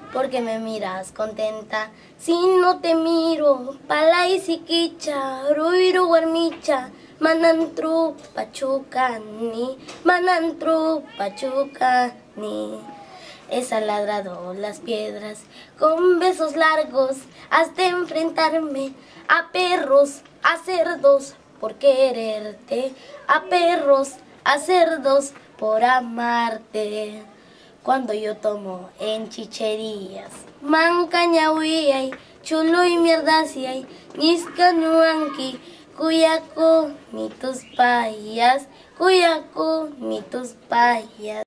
porque me miras contenta. Si no te miro, palay siquicha, ruiru guarmicha, manantru pachucani, manantru pachucani. He ladrado las piedras con besos largos hasta enfrentarme a perros, a cerdos por quererte, a perros, a cerdos por amarte. Cuando yo tomo en chicherías, mancañahuiyay, chulo y mierdasiay, niscanuanqui, cuyaco ni tus payas, cuyaco ni tus payas.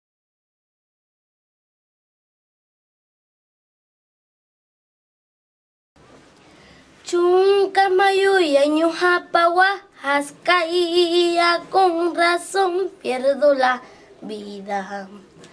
Chuncamayuya ñujapawa hascaía, con razón pierdo la vida.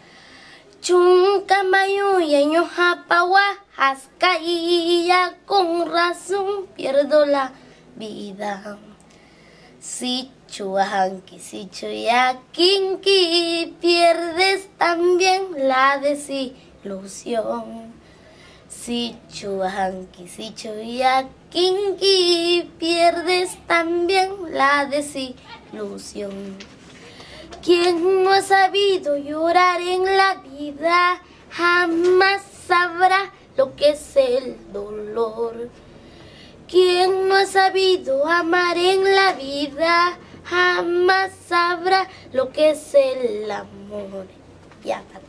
Chuncamayuya ñujapawa hascaía, con razón pierdo la vida. Si chuajanqui, si chuyaquinqui, pierdes también la desilusión. Si chuajanqui, si chuyaquinqui, pierdes también la desilusión. Quien no ha sabido llorar en la vida, jamás sabrá lo que es el dolor. Quien no ha sabido amar en la vida, jamás sabrá lo que es el amor. Ya,